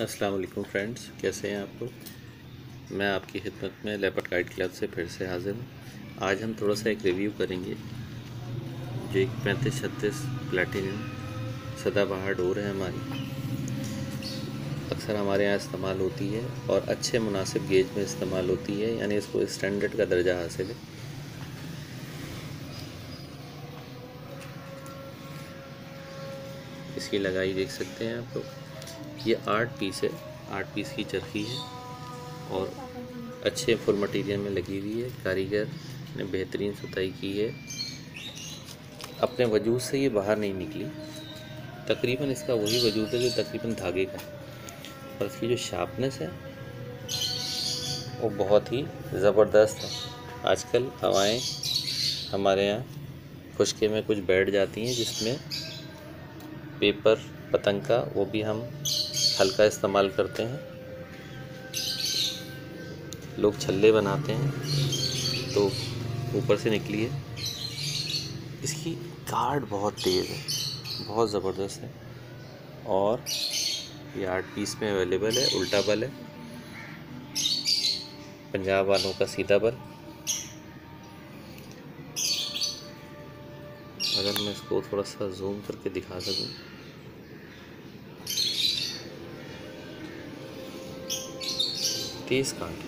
अस्सलाम वालेकुम फ्रेंड्स, कैसे हैं आप लोग। मैं आपकी खिदमत में लेपर्ड काइट क्लब से फिर से हाजिर हूँ। आज हम थोड़ा सा एक रिव्यू करेंगे जो एक 3536 प्लेटिनम सदाबहार डोर है हमारी। अक्सर हमारे यहाँ इस्तेमाल होती है और अच्छे मुनासिब गेज में इस्तेमाल होती है, यानी इसको स्टैंडर्ड का दर्जा हासिल है। इसकी लगाई देख सकते हैं आप लोग। ये 8 पीस है, 8 पीस की चरखी है और अच्छे फुल मटेरियल में लगी हुई है। कारीगर ने बेहतरीन सुताई की है, अपने वजूद से ये बाहर नहीं निकली। तकरीबन इसका वही वजूद है जो तकरीबन धागे का, और इसकी जो शार्पनेस है वो बहुत ही ज़बरदस्त है। आजकल हवाएं हमारे यहाँ खुशके में कुछ बैठ जाती हैं, जिसमें पेपर पतंग का वो भी हम हल्का इस्तेमाल करते हैं। लोग छल्ले बनाते हैं तो ऊपर से निकली है। इसकी गार्ड बहुत तेज़ है, बहुत ज़बरदस्त है, और ये 8 पीस में अवेलेबल है। उल्टा बल है, पंजाब वालों का सीधा बल। अगर मैं इसको थोड़ा सा जूम करके दिखा सकूं, तेज़ काट।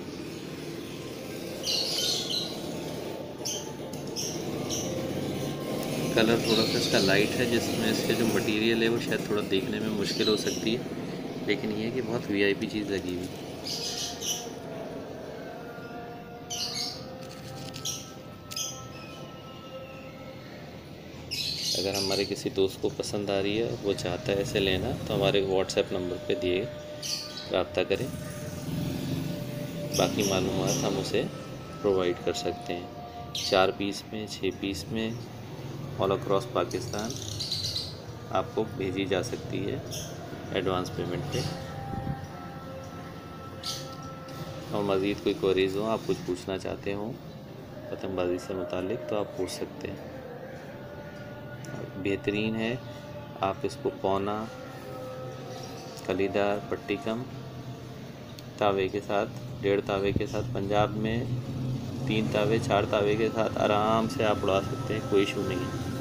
कलर थोड़ा सा इसका लाइट है, जिसमें इसके जो मटेरियल है वो शायद थोड़ा देखने में मुश्किल हो सकती है, लेकिन ये है कि बहुत वीआईपी चीज़ लगी हुई। अगर हमारे किसी दोस्त को पसंद आ रही है, वो चाहता है ऐसे लेना, तो हमारे व्हाट्सएप नंबर पे दिए रब्ता करें। बाकी मालूमात हम उसे प्रोवाइड कर सकते हैं। 4 पीस में, 6 पीस में ऑल अक्रॉस पाकिस्तान आपको भेजी जा सकती है एडवांस पेमेंट पे। और मज़ीद कोई क्वेरीज़ हो, आप कुछ पूछना चाहते हो पतंगबाजी से मुतालिक, तो आप पूछ सकते हैं। बेहतरीन है। आप इसको पौना, कलीदार, पट्टी कम तावे के साथ, 1.5 तावे के साथ, पंजाब में 3 तावे 4 तावे के साथ आराम से आप उड़ा सकते हैं, कोई इशू नहीं है।